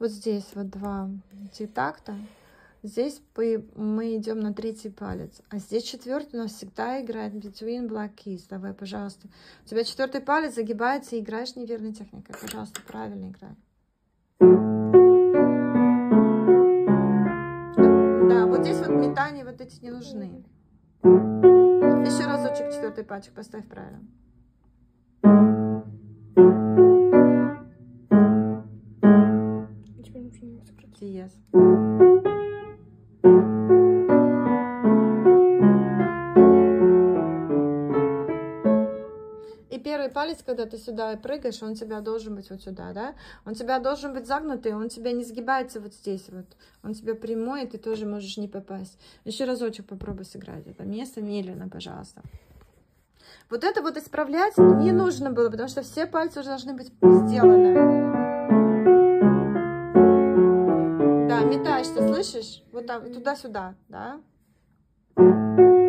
Вот здесь вот 2 такта. Здесь мы идем на 3-й палец. А здесь 4-й у нас всегда играет between black keys. Давай, пожалуйста. У тебя 4-й палец загибается и играешь неверной техникой. Пожалуйста, правильно играй. Да, вот здесь вот метания вот эти не нужны. Еще разочек 4-й пальчик поставь правильно. Диез. И первый палец, когда ты сюда прыгаешь, он у тебя должен быть вот сюда, да? Он у тебя должен быть загнутый, он у тебя не сгибается вот здесь вот. Он у тебя прямой, и ты тоже можешь не попасть. Еще разочек попробуй сыграть это место медленно, пожалуйста. Вот это вот исправлять не нужно было, потому что все пальцы уже должны быть сделаны. Да, метаешься, слышишь? Вот так, туда-сюда, да?